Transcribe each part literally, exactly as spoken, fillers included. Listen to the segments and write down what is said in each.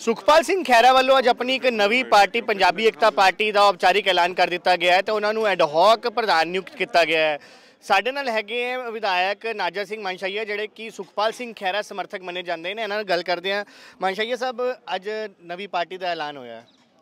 ਸੁਖਪਾਲ ਸਿੰਘ ਖਹਿਰਾ ਵੱਲੋਂ ਅੱਜ ਆਪਣੀ ਇੱਕ ਨਵੀਂ ਪਾਰਟੀ ਪੰਜਾਬੀ ਏਕਤਾ ਪਾਰਟੀ ਦਾ ਔਪਚਾਰਿਕ ਐਲਾਨ ਕਰ ਦਿੱਤਾ ਗਿਆ ਹੈ ਤੇ ਉਹਨਾਂ ਨੂੰ ਐਡਹੌਕ ਪ੍ਰਧਾਨ ਨਿਯੁਕਤ ਕੀਤਾ ਗਿਆ ਹੈ। ਸਾਡੇ ਨਾਲ ਹੈਗੇ ਹੈ ਵਿਧਾਇਕ ਨਾਜਰ ਸਿੰਘ ਮਾਨਸ਼ਾਹੀਆ ਜਿਹੜੇ ਕਿ ਸੁਖਪਾਲ ਸਿੰਘ ਖਹਿਰਾ ਸਮਰਥਕ ਮੰਨੇ ਜਾਂਦੇ ਨੇ। ਇਹਨਾਂ ਨਾਲ ਗੱਲ ਕਰਦੇ ਹਾਂ। ਮਾਨਸ਼ਾਹੀਆ ਸਾਹਿਬ, ਅੱਜ ਨਵੀਂ ਪਾਰਟੀ ਦਾ ਐਲਾਨ ਹੋਇਆ,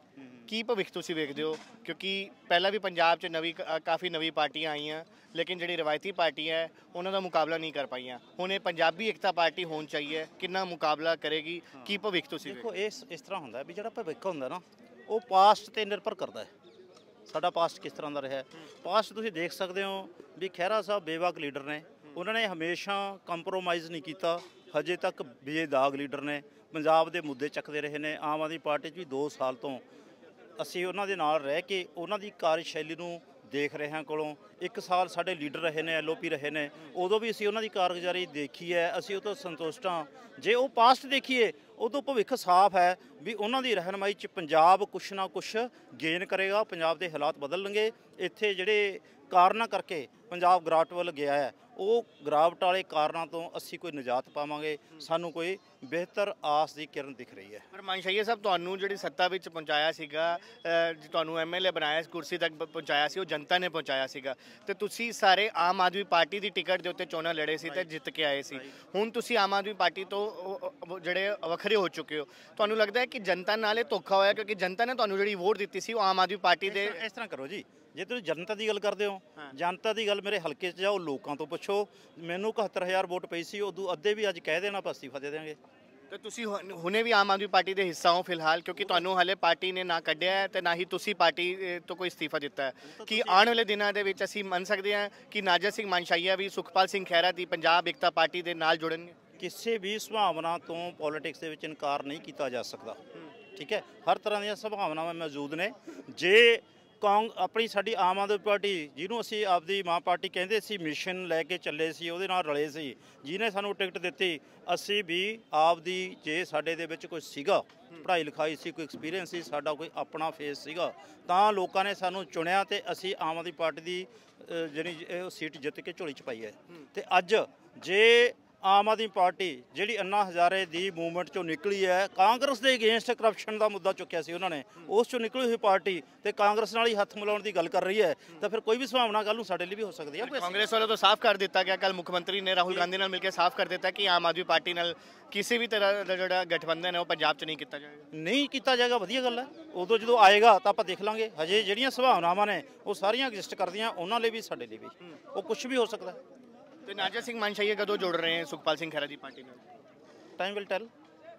ਕੀ ਭਵਿੱਖ ਤੁਸੀਂ ਵੇਖਦੇ ਹੋ? ਕਿਉਂਕਿ ਪਹਿਲਾਂ ਵੀ ਪੰਜਾਬ 'ਚ ਨਵੀਂ ਕਾਫੀ ਨਵੀਂ ਪਾਰਟੀਆਂ ਆਈਆਂ, ਲੇਕਿन ਜਿਹੜੀ ਰਵਾਇਤੀ ਪਾर्टी है उन्होंने मुकाबला नहीं कर पाई। हुण ये पंजाबी एकता पार्टी होनी चाहिए, कितना मुकाबला करेगी? की भविख तुसीं देखो इस इस तरह होंदा भी जिहड़ा भविख होंदा ना वो पास्ट ते निर्भर करता है। साडा पास्ट किस तरह का रहा है, पास्ट तुसीं देख सकते हो भी खैरा साहब बेवक लीडर ने, उन्होंने हमेशा कंप्रोमाइज़ नहीं किया। हजे तक बेदाग लीडर ने, पंजाब के मुद्दे चकते रहे ने। आम आदमी पार्टी भी दो साल तो असीं उन्हां दे नाल रह के उन्हां दी कार्यशैली नूं देख रहे हैं। कोलों एक साल साढ़े लीडर रहे ने, एल ओ पी रहे ने, उदों भी असीं उन्हां दी कारगुजारी देखी है, असीं उह तों संतुष्ट हाँ। जे वो पास्ट देखीए उदों भविख साफ है भी उन्हां दी रहनुमाई च पंजाब कुछ ना कुछ गेन करेगा, पंजाब के हालात बदलणगे। इत्थे जिहड़े कारणा करके पंजाब गिरावट वल गया है, वो गिरावट वाले कारणों तो असी कोई निजात पावांगे, सानू कोई बेहतर आस की किरण दिख रही है। पर मानशाहीया साहब, तुहानू जिहड़ी सत्ता विच पहुंचाया सीगा, तुहानू एम एल ए बनाया, कुर्सी तक पहुंचाया सी, वो जनता ने पहुंचाया सीगा, ते तुसी सारे आम आदमी पार्टी की टिकट के उत्ते चोणां लड़े सी ते जित के आए सी। हुण तुसी आम आदमी पार्टी तो जिहड़े वखरे हो चुके हो, तुहानू लगदा है कि जनता नाल धोखा होया? क्योंकि जनता ने तुहानू जिहड़ी वोट दित्ती सी वो आम आदमी पार्टी दे। इस तरह करो जी, जे तुसीं जनता की गल करते हो, जनता की गल मेरे हल्के च जाओ, लोगों तो पुछो। मैनू इकहत्तर हज़ार वोट पई सी, उदों अद्धे भी अज कह देना ਆਪਾਂ ਅਸਤੀਫਾ ਦੇ देंगे। तो तुसी हुणे भी आम आदमी पार्टी के हिस्सा हो फिलहाल, क्योंकि तुहानू हाले पार्टी ने ना कढ़िया है ते ना ही तुसी पार्टी तो कोई इस्तीफा दिता है। कि आने वाले दिनों के विच असीं मन सकते हैं कि नाजर सिंह मानशाहीया भी सुखपाल सिंह खैरा की पंजाब एकता पार्टी के नाल जुड़नगे? किसी भी संभावना तो पॉलिटिक्स के विच इनकार नहीं किया जा सकता। ठीक है, हर तरह दी संभावनावां मौजूद ने। जे कांग अपनी साडी आम आदमी पार्टी जिन्हों असी आपदी मां पार्टी कहते सी, मिशन लैके चले सी, उहदे नाल रले सी, जिन्हें सानू टिकट दित्ती, असी भी आपदी जे साडे दे विच कोई सीगा, पढ़ाई लिखाई सी, कोई एक्सपीरियंस सी, साडा कोई अपना फेस सीगा, तां लोकां ने सानू चुनिया ते असी आम आदमी पार्टी दी जिहड़ी सीट जित के झोली च पाई है। ते अज जे आम आदमी पार्टी जिहड़ी अन्ना हज़ारे दी मूवमेंट चों निकली है, कांग्रेस के अगेंस्ट करप्शन का मुद्दा चुक्या सी उन्होंने, उस चों निकली हुई पार्टी ते कांग्रेस नाल ही हथ मिलाउण दी गल कर रही है, तो फिर कोई भी संभावना कल नूं साडे लई भी हो सकती है। कांग्रेस वालों तो साफ कर दिता गया, कल मुख्यमंत्री ने राहुल गांधी नाल मिलकर साफ कर दिता कि आम आदमी पार्टी नाल किसी भी तरह का जिहड़ा गठबंधन है वो पंजाब च नहीं किया जाएगा। नहीं किया जाएगा, वधिया गल है। उदों जदों आएगा तो आपां देख लांगे। हजे जिहड़ियां संभावनावां ने वो सारियां एग्जिस्ट करदियां, उन्हां लई भी साडे लई भी वो कुछ भी हो सकता है। तो नाजर सिंह मानशाहीया कदों जोड़ रहे हैं सुखपाल सिंह खैरा की पार्टी में? Time will tell.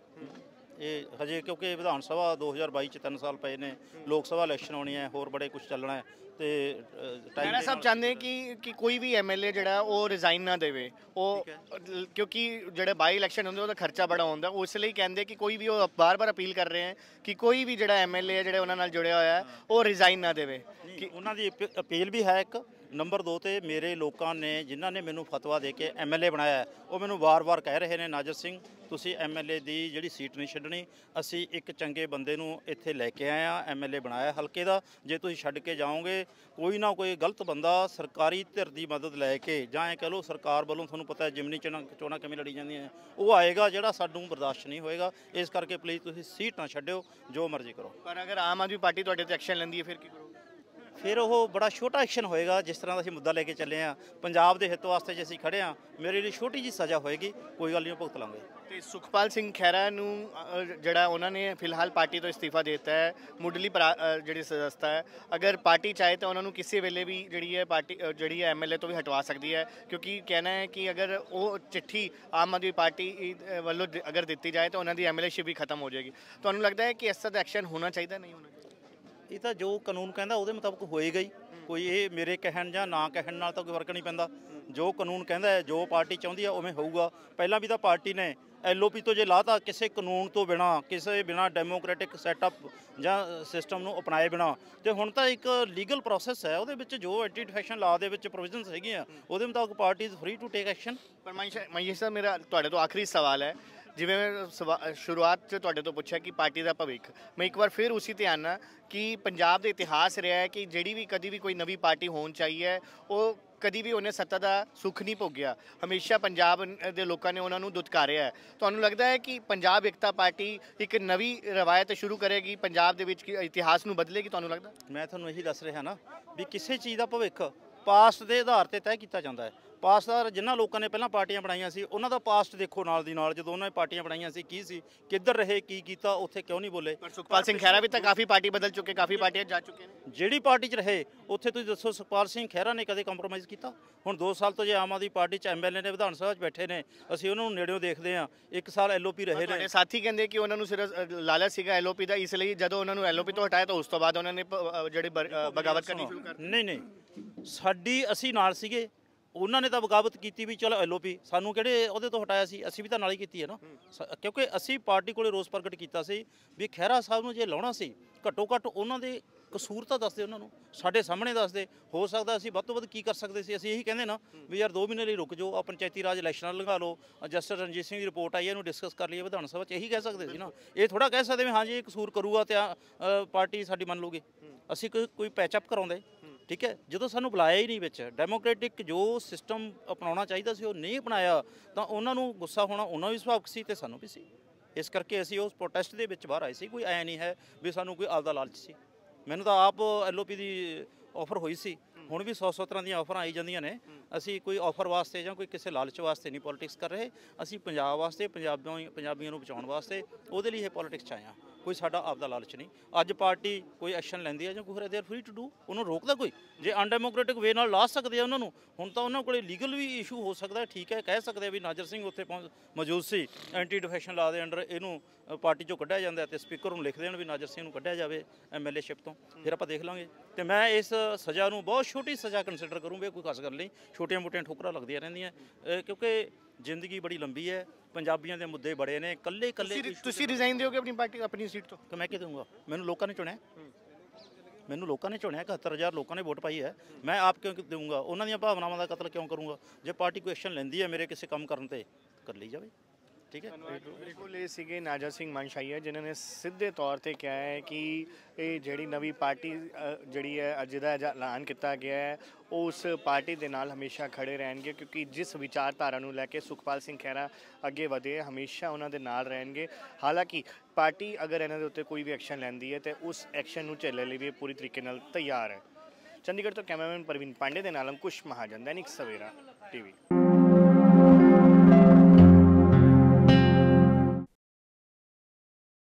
ये हजे क्योंकि विधान सभा दो हज़ार बाई च तीन साल पे ने, लोक सभा इलैक्शन होनी है, होर बड़े कुछ चलना है। तो खैरा साहब चाहते हैं कि कि कोई भी एम एल ए जो वो रिजाइन ना देवे, वो क्योंकि जो बाई इलैक्शन होंगे वो खर्चा बड़ा होंगे, इसलिए कहते कि कोई भी वो बार बार अपील कर रहे हैं कि कोई भी जो एम एल ए जो उन्होंने जुड़िया हुआ है वो रिजाइन ना देवे। कि उन्होंने अपील भी है। एक नंबर दो ते मेरे लोगों ने जिन्हों ने मैनू फतवा दे के एम एल ए बनाया, वो मैनू बार बार कह रहे हैं, नाजर सिंह तुसी एम एल ए की जिहड़ी सीट नहीं छड्डनी, असी एक चंगे बंदे नूं इत्थे लैके आए हाँ, एम एल ए बनाया हल्के का, जे तुसीं छड्ड के जाओगे कोई ना कोई गलत बंदा सरकारी धिर की मदद लैके, जां कह लो सरकार वालों तुहानूं पता है जिमनी चोणां चोणां किवें लड़ी जांदियां, वो आएगा जिहड़ा सानूं बर्दाश्त नहीं होएगा। इस करके प्लीज़ तुसीं सीट ना छड्डिओ, जो मर्जी करो। पर अगर आम आदमी पार्टी तुहाडे ते एक्शन लैंदी है फिर की करोगे? फिर वो बड़ा छोटा एक्शन होएगा। जिस तरह असीं मुद्दा लेके चले हाँ, पंजाब के हित वास्ते जे असीं खड़े हाँ, मेरे लिए छोटी जी सज़ा होएगी, कोई गल नहीं, भुगत लांगे। तो सुखपाल सिंह खैरा नूं जिहड़ा उन्होंने फिलहाल पार्टी तो इस्तीफा देता है, मुढ़ली जिहड़ी सदस्यता है, अगर पार्टी चाहे तो उन्होंने किसी वेले भी जिहड़ी है पार्टी जिहड़ी है एम एल ए तो भी हटवा सकती है, क्योंकि कहना है कि अगर वो चिट्ठी आम आदमी पार्टी वालों अगर दी जाए तो उन्होंने एम एल ए शिप भी खत्म हो जाएगी। तो उन्होंने लगता है कि इस तरह एक्शन होना चाहिए, नहीं होना चाहिए? ये तो जो कानून कहता वो मुताबिक होएगा ही, कोई ये मेरे कहन या ना कहन नाल तो कोई फर्क नहीं पैंदा। जो कानून कहता है, जो पार्टी चाहती है उवें होऊगा। पहला भी तो पार्टी ने एल ओ पी तो जे लाता किसी कानून तो बिना, किसी बिना डेमोक्रेटिक सैटअप या सिस्टम नूं अपनाए बिना, तो हुण तो एक लीगल प्रोसैस है, वो जो एंटी डिफेक्शन लॉ दे विच प्रोविजनस हैगियां, उहदे मुताबिक party is free to take action. पर मानशाहीया साहब, मेरा तुहाडे तो आखिरी सवाल है, जिवें मैं शुरुआत से तुहाडे तो पूछा कि पार्टी का भविख, मैं एक बार फिर उसी ते आना कि पंजाब का इतिहास रहा है कि जिहड़ी भी कभी भी कोई नवी पार्टी होनी चाहिए वो ਕਦੀ ਵੀ ਉਹਨੇ ਸੱਤਾ ਦਾ ਸੁੱਖ ਨਹੀਂ ਭੋਗਿਆ, ਹਮੇਸ਼ਾ ਪੰਜਾਬ ਦੇ ਲੋਕਾਂ ਨੇ ਉਹਨਾਂ ਨੂੰ ਦੁਤਕਾਰਿਆ ਹੈ। ਤੁਹਾਨੂੰ ਲੱਗਦਾ ਹੈ ਕਿ ਪੰਜਾਬ ਏਕਤਾ ਪਾਰਟੀ ਇੱਕ ਨਵੀਂ ਰਵਾਇਤ ਸ਼ੁਰੂ ਕਰੇਗੀ, ਪੰਜਾਬ ਦੇ ਵਿੱਚ ਇਤਿਹਾਸ ਨੂੰ ਬਦਲੇਗੀ? ਤੁਹਾਨੂੰ ਲੱਗਦਾ? ਮੈਂ ਤੁਹਾਨੂੰ ਇਹੀ ਦੱਸ ਰਿਹਾ ਨਾ ਵੀ ਕਿਸੇ ਚੀਜ਼ ਦਾ ਭਵਿੱਖ ਪਾਸਟ ਦੇ ਆਧਾਰ ਤੇ ਤੈਅ ਕੀਤਾ ਜਾਂਦਾ ਹੈ। ਪਾਸਟ ਦਾ ਜਿਨ੍ਹਾਂ ਲੋਕਾਂ ਨੇ ਪਹਿਲਾਂ ਪਾਰਟੀਆਂ ਬਣਾਈਆਂ ਸੀ ਉਹਨਾਂ ਦਾ ਪਾਸਟ ਦੇਖੋ ਨਾਲ ਦੀ ਨਾਲ, ਜਦੋਂ ਉਹਨਾਂ ਨੇ ਪਾਰਟੀਆਂ ਬਣਾਈਆਂ ਸੀ ਕੀ ਸੀ, ਕਿੱਧਰ ਰਹੇ, ਕੀ ਕੀਤਾ, ਉੱਥੇ ਕਿਉਂ ਨਹੀਂ ਬੋਲੇ। ਪਰ ਸੁਖਪਾਲ ਸਿੰਘ ਖਹਿਰਾ ਵੀ ਤਾਂ ਕਾਫੀ ਪਾਰਟੀ ਬਦਲ ਚੁੱਕੇ, ਕਾਫੀ ਪਾਰਟੀਆਂ ਜਾ ਚੁੱਕੇ ਨੇ। ਜਿਹੜੀ ਪਾਰਟੀ 'ਚ ਰਹੇ ਉੱਥੇ ਤੁਸੀਂ ਦੱਸੋ ਸੁਖਪਾਲ ਸਿੰਘ ਖਹਿਰਾ ਨੇ ਕਦੇ ਕੰਪਰੋਮਾਈਜ਼ ਕੀਤਾ? ਹੁਣ ਦੋ ਸਾਲ ਤੋਂ ਜੇ ਆਮ ਆਦਮੀ ਪਾਰਟੀ 'ਚ ਐਮਐਲਏ ਨੇ, ਵਿਧਾਨ ਸਭਾ 'ਚ ਬੈਠੇ ਨੇ, ਅਸੀਂ ਉਹਨਾਂ ਨੂੰ ਨੇੜਿਓਂ ਦੇਖਦੇ ਹਾਂ। ਇੱਕ ਸਾਲ ਐਲਓਪੀ ਰਹੇ ਨੇ। ਤੁਹਾਡੇ ਸਾਥੀ ਕਹਿੰਦੇ ਕਿ ਉਹਨਾਂ ਨੂੰ ਸਿਰਫ ਲਾਲਚ ਸੀਗਾ ਐਲਓਪੀ ਦਾ, ਇਸ ਲਈ ਜਦੋਂ ਉਹਨਾਂ ਨੂੰ ਐਲਓਪੀ ਤੋਂ ਹਟਾਇਆ ਤਾਂ ਉਸ ਤੋਂ ਬਾਅਦ ਉਹਨਾਂ ਨੇ ਜਿਹੜੀ ਬਗਾਵਤ ਕਰਨੀ ਸ਼ੁਰੂ ਕਰ ਦਿੱਤੀ। ਨਹੀਂ ਨਹੀਂ, ਸਾਡੀ ਅਸੀਂ ਨਾਲ ਸੀਗੇ, ਉਹਨਾਂ ਨੇ ਤਾਂ ਬਗਾਵਤ ਕੀਤੀ ਵੀ ਚਲੋ ਐਲਓਪੀ, ਸਾਨੂੰ ਕਿਹੜੇ ਉਹਦੇ ਤੋਂ ਹਟਾਇਆ ਸੀ? ਅਸੀਂ ਵੀ ਤਾਂ ਨਾਲ ਹੀ ਕੀਤੀ ਹੈ ਨਾ, ਕਿਉਂਕਿ ਅਸੀਂ ਪਾਰਟੀ ਕੋਲੇ ਰੋਸ ਪ੍ਰਗਟ ਕੀਤਾ ਸੀ ਵੀ ਖਹਿਰਾ ਸਾਹਿਬ ਨੂੰ ਜੇ ਲਾਉਣਾ ਸੀ ਘੱਟੋ ਘੱਟ ਉਹਨਾਂ ਦੇ ਕਸੂਰ ਤਾਂ ਦੱਸਦੇ, ਉਹਨਾਂ ਨੂੰ ਸਾਡੇ ਸਾਹਮਣੇ ਦੱਸਦੇ। ਹੋ ਸਕਦਾ ਅਸੀਂ ਵੱਧ ਤੋਂ ਵੱਧ ਕੀ ਕਰ ਸਕਦੇ ਸੀ? ਅਸੀਂ ਇਹੀ ਕਹਿੰਦੇ ਨਾ ਵੀ ਯਾਰ ਦੋ ਮਹੀਨੇ ਲਈ ਰੁਕ ਜਾਓ, ਆ ਪੰਚਾਇਤੀ ਰਾਜ ਇਲੈਕਸ਼ਨਾਂ ਲੰਘਾ ਲਓ, ਜਸਟਿਸ ਰਣਜੀਤ ਸਿੰਘ ਦੀ ਰਿਪੋਰਟ ਆਈ ਹੈ ਇਹਨੂੰ ਡਿਸਕਸ ਕਰ ਲਈਏ ਵਿਧਾਨ ਸਭਾ 'ਚ, ਇਹੀ ਕਹਿ ਸਕਦੇ ਸੀ ਨਾ। ਇਹ ਥੋੜਾ ਕਹਿ ਸਕਦੇ ਵੀ ਹਾਂ ਜੀ ਇਹ ਕਸੂਰ ਕਰੂਗਾ ਤੇ ਪਾਰਟੀ ਸਾਡੀ ਮੰਨ ਲੂਗੀ। ਅਸੀਂ ਕੋਈ ਕੋਈ ਪੈਚਅਪ ਕਰਾਉਂਦੇ, ਠੀਕ ਹੈ। ਜਦੋਂ ਸਾਨੂੰ ਬੁਲਾਇਆ ਹੀ ਨਹੀਂ ਵਿੱਚ, ਡੈਮੋਕ੍ਰੈਟਿਕ ਜੋ ਸਿਸਟਮ ਅਪਣਾਉਣਾ ਚਾਹੀਦਾ ਸੀ ਉਹ ਨਹੀਂ ਅਪਣਾਇਆ, ਤਾਂ ਉਹਨਾਂ ਨੂੰ ਗੁੱਸਾ ਹੋਣਾ ਉਹਨਾਂ ਵੀ ਸੁਭਾਵਿਕ ਸੀ ਤੇ ਸਾਨੂੰ ਵੀ ਸੀ। ਇਸ ਕਰਕੇ ਅਸੀਂ ਉਸ ਪ੍ਰੋਟੈਸਟ ਦੇ ਵਿੱਚ ਬਾਹਰ ਆਏ ਸੀ। ਕੋਈ ਐ ਨਹੀਂ ਹੈ ਵੀ ਸਾਨੂੰ ਕੋਈ ਆਪਦਾ ਲਾਲਚ ਸੀ। ਮੈਨੂੰ ਤਾਂ ਆਪ ਐਲਓਪੀ ਦੀ ਆਫਰ ਹੋਈ ਸੀ, ਹੁਣ ਵੀ ਸੌ ਸੌ ਤਰ੍ਹਾਂ ਦੀਆਂ ਆਫਰਾਂ ਆਈ ਜਾਂਦੀਆਂ ਨੇ। ਅਸੀਂ ਕੋਈ ਆਫਰ ਵਾਸਤੇ ਜਾਂ ਕੋਈ ਕਿਸੇ ਲਾਲਚ ਵਾਸਤੇ ਨਹੀਂ ਪੋਲਿਟਿਕਸ ਕਰ ਰਹੇ। ਅਸੀਂ ਪੰਜਾਬ ਵਾਸਤੇ, ਪੰਜਾਬੀਆਂ ਪੰਜਾਬੀਆਂ ਨੂੰ ਬਚਾਉਣ ਵਾਸਤੇ, ਉਹਦੇ ਲਈ ਇਹ ਪੋਲਿਟਿਕਸ 'ਚ ਆਏ ਹਾਂ। ਕੋਈ ਸਾਡਾ ਆਪਦਾ ਲਾਲਚ ਨਹੀਂ। ਅੱਜ ਪਾਰਟੀ ਕੋਈ ਐਕਸ਼ਨ ਲੈਂਦੀ ਹੈ ਜਾਂ ਕੋਈ they are free to do, ਉਹਨੂੰ ਰੋਕਦਾ ਕੋਈ? ਜੇ ਅਨਡੈਮੋਕ੍ਰੈਟਿਕ ਵੇ ਨਾਲ ਲਾ ਸਕਦੇ ਆ ਉਹਨਾਂ ਨੂੰ, ਹੁਣ ਤਾਂ ਉਹਨਾਂ ਕੋਲੇ ਲੀਗਲ ਵੀ ਇਸ਼ੂ ਹੋ ਸਕਦਾ, ਠੀਕ ਹੈ। ਕਹਿ ਸਕਦੇ ਆ ਵੀ ਨਾਜਰ ਸਿੰਘ ਉੱਥੇ ਪਹੁੰਚ ਮੌਜੂਦ ਸੀ, ਐਂਟੀ ਡਿਫੈਕਸ਼ਨ ਲਾ ਦੇ ਅੰਡਰ ਇਹਨੂੰ ਪਾਰਟੀ 'ਚੋਂ ਕੱਢਿਆ ਜਾਂਦਾ ਤੇ ਸਪੀਕਰ ਨੂੰ ਲਿਖ ਦੇਣ ਵੀ ਨਾਜਰ ਸਿੰਘ ਨੂੰ ਕੱਢਿਆ ਜਾਵੇ ਐਮਐਲਏਸ਼ਿਪ ਤੋਂ, ਫਿਰ ਆਪਾਂ ਦੇਖ ਲਾਂਗੇ। ਤੇ ਮੈਂ ਇਸ ਸਜ਼ਾ ਨੂੰ ਬਹੁਤ ਛੋਟੀ ਸਜ਼ਾ ਕੰਸੀਡਰ ਕਰੂੰ ਵੀ ਕੋਈ ਖਾਸ ਗੱਲ ਨਹੀਂ। ਛੋਟੀਆਂ ਮੋਟੀਆਂ ਠੋਕਰਾਂ ਲੱਗਦੀਆਂ ਰਹਿੰਦੀਆਂ, ਕਿਉਂਕਿ ਜ਼ਿੰਦਗੀ ਬੜੀ ਲੰਬੀ ਹੈ, ਪੰਜਾਬੀਆਂ ਦੇ ਮੁੱਦੇ ਬੜੇ ਨੇ। ਕੱਲੇ ਕੱਲੇ ਤੁਸੀਂ ਰਿਜ਼ਾਈਨ ਦਿਓਗੇ ਆਪਣੀ ਪਾਰਟੀ, ਆਪਣੀ ਸੀਟ ਤੋਂ? ਕਿ ਮੈਂ ਕੀ ਦਊਂਗਾ? ਮੈਨੂੰ ਲੋਕਾਂ ਨੇ ਚੁਣਿਆ, ਮੈਨੂੰ ਲੋਕਾਂ ਨੇ ਚੁਣਿਆ, ਇਕਹੱਤਰ ਹਜ਼ਾਰ ਲੋਕਾਂ ਨੇ ਵੋਟ ਪਾਈ ਹੈ। ਮੈਂ ਆਪ ਕਿਉਂ ਦੇਊਂਗਾ? ਉਹਨਾਂ ਦੀਆਂ ਭਾਵਨਾਵਾਂ ਦਾ ਕਤਲ ਕਿਉਂ ਕਰੂੰਗਾ? ਜੇ ਪਾਰਟੀ ਕੋਈ ਐਕਸ਼ਨ ਲੈਂਦੀ ਹੈ ਮੇਰੇ ਕਿਸੇ ਕੰਮ ਕਰਨ ਤੇ, ਕਰ ਲਈ ਜਾਵੇ, ਠੀਕ ਹੈ। ਬਿਲਕੁਲ ਇਹ ਸੀਗੇ ਨਾਜਰ ਸਿੰਘ ਮਾਨਸ਼ਾਹੀਆ, ਜਿਨ੍ਹਾਂ ਨੇ ਸਿੱਧੇ ਤੌਰ ਤੇ ਕਿਹਾ ਹੈ ਕਿ ਇਹ ਜਿਹੜੀ ਨਵੀਂ ਪਾਰਟੀ ਜਿਹੜੀ ਹੈ ਅੱਜ ਦਾ ਐਲਾਨ ਕੀਤਾ ਗਿਆ ਹੈ, ਉਹ ਉਸ ਪਾਰਟੀ ਦੇ ਨਾਲ ਹਮੇਸ਼ਾ ਖੜੇ ਰਹਿਣਗੇ, ਕਿਉਂਕਿ ਜਿਸ ਵਿਚਾਰਧਾਰਾ ਨੂੰ ਲੈ ਕੇ ਸੁਖਪਾਲ ਸਿੰਘ ਖਹਿਰਾ ਅੱਗੇ ਵਧੇ, ਹਮੇਸ਼ਾ ਉਹਨਾਂ ਦੇ ਨਾਲ ਰਹਿਣਗੇ। ਹਾਲਾਂਕਿ ਪਾਰਟੀ ਅਗਰ ਇਹਨਾਂ ਦੇ ਉੱਤੇ ਕੋਈ ਵੀ ਐਕਸ਼ਨ ਲੈਂਦੀ ਹੈ ਤੇ ਉਸ ਐਕਸ਼ਨ ਨੂੰ ਝੱਲਣ ਲਈ ਵੀ ਪੂਰੀ ਤਰੀਕੇ ਨਾਲ ਤਿਆਰ ਹੈ। ਚੰਡੀਗੜ੍ਹ ਤੋਂ ਕੈਮਰਾਮੈਨ ਪ੍ਰਵੀਨ ਪਾਂਡੇ ਦੇ ਨਾਲ ਅੰਕੁਸ਼ ਮਹਾਜਨ, ਦੈਨਿਕ ਸਵੇਰਾ ਟੀਵੀ।